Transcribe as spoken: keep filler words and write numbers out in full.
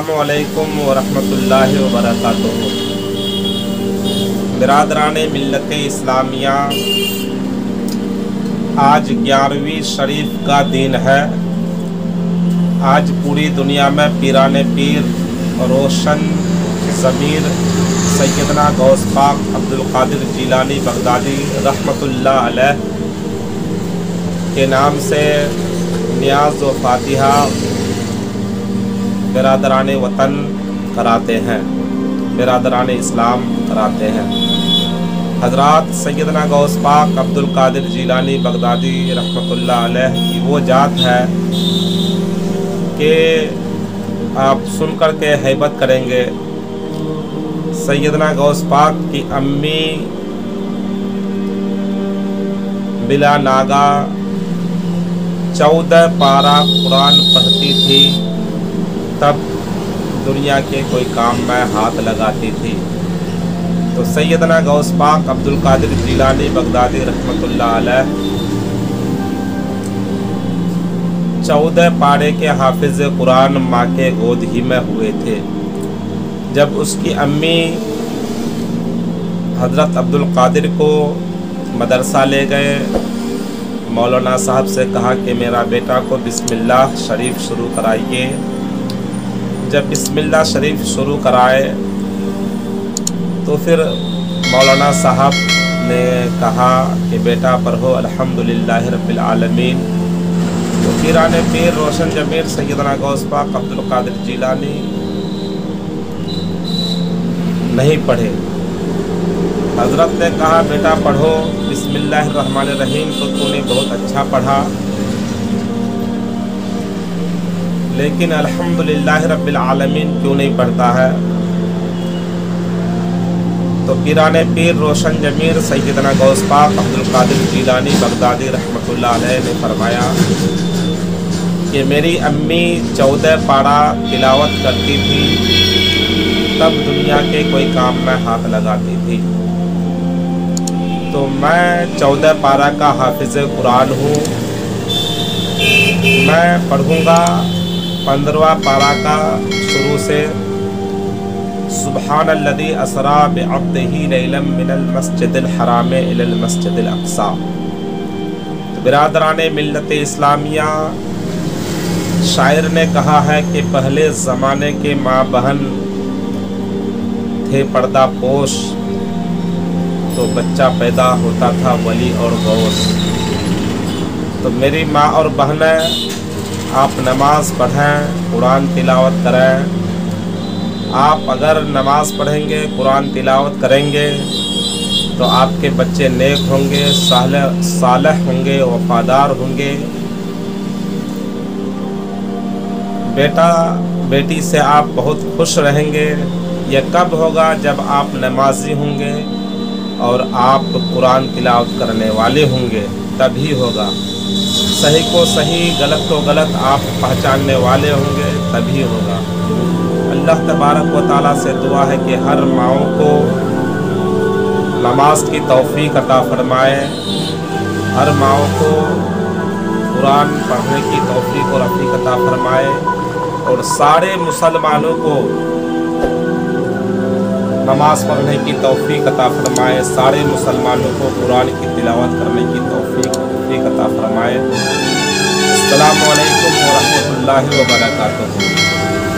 अस्सलामु अलैकुम वरहमतुल्लाहि वबरकातुहू। बिरादराने मिल्लत इस्लामिया, आज ग्यारहवीं शरीफ का दिन है। आज पूरी दुनिया में पीराने पीर रोशन ज़मीर सैयदना गौस पाक अब्दुल कादिर जीलानी बगदादी रहमतुल्लाह अलैह के नाम से नियाज़ व फातिहा बिरादराने वतन कराते हैं, बिरादराने इस्लाम कराते हैं। हज़रात सैयदना गौस पाक अब्दुल कादिर जीलानी बगदादी रहमतुल्लाह अलैह की वो जात है कि आप सुन कर के हैबत करेंगे। सैयदना गौस पाक की अम्मी बिला नागा चौदह पारा कुरान पढ़ती थी, तब दुनिया के कोई काम में हाथ लगाती थी। तो सैयदना गौस पाक अब्दुल कादिर जीलानी बगदादी रहमतुल्लाह अलैह चौदह पारे के हाफिज कुरान माँ के गोद ही में हुए थे। जब उसकी अम्मी हज़रत अब्दुल कादिर को मदरसा ले गए, मौलाना साहब से कहा कि मेरा बेटा को बिस्मिल्लाह शरीफ शुरू कराइए। जब बिस्मिल्लाह शरीफ शुरू कराए तो फिर मौलाना साहब ने कहा कि बेटा पढ़ो अल्हम्दुलिल्लाहि रब्बिल आलमीन। तो पीराने पीर रोशन ज़मीर सैयदना गौस पाक अब्दुल कादिर जीलानी नहीं पढ़े। हज़रत ने कहा बेटा पढ़ो बिस्मिल्लाहिर रहमानिर रहीम, तो तूने बहुत अच्छा पढ़ा, लेकिन अल्हम्दुलिल्लाहि रब्बिल आलमीन क्यों नहीं पढ़ता है? तो पीराने पीर रोशन ज़मीर सैयदना गौस पाक अब्दुल कादिर जीलानी बगदादी रहमतुल्लाह अलैह ने फरमाया कि मेरी अम्मी चौदह पारा तिलावत करती थी, तब दुनिया के कोई काम में हाथ लगाती थी। तो मैं चौदह पारा का हाफिज कुरान हूँ। मैं पढ़ूँगा पंद्रवा पारा का शुरू से, सुब्हानल्लज़ी असरा बिअब्दिही लैलन मिनल मस्जिदिल हराम इलल मस्जिदिल अक़सा। तो बिरादराने मिल्लत इस्लामिया, शायर ने कहा है कि पहले ज़माने के माँ बहन थे पर्दा पोश, तो बच्चा पैदा होता था वली और गौस। तो मेरी माँ और बहनें, आप नमाज़ पढ़ें, कुरान तिलावत करें। आप अगर नमाज़ पढ़ेंगे, कुरान तिलावत करेंगे, तो आपके बच्चे नेक होंगे, सालेह सालेह होंगे, वफादार होंगे। बेटा बेटी से आप बहुत खुश रहेंगे। यह कब होगा? जब आप नमाजी होंगे और आप कुरान तिलावत करने वाले होंगे, तभी होगा। सही को सही, गलत को गलत आप पहचानने वाले होंगे, तभी होगा। अल्लाह तबारक व तआला से दुआ है कि हर माओं को नमाज की तौफीक अता फरमाए, हर माओं को कुरान पढ़ने की तौफीक और रफ़ीक अता फरमाए, और सारे मुसलमानों को नमाज पढ़ने की तौफीक अता फरमाए, सारे मुसलमानों को कुरान की तिलावत करने की तौफीक तौफीक अता फरमाए। अस्सलामु अलैकुम व रहमतुल्लाहि व बरकातुहू।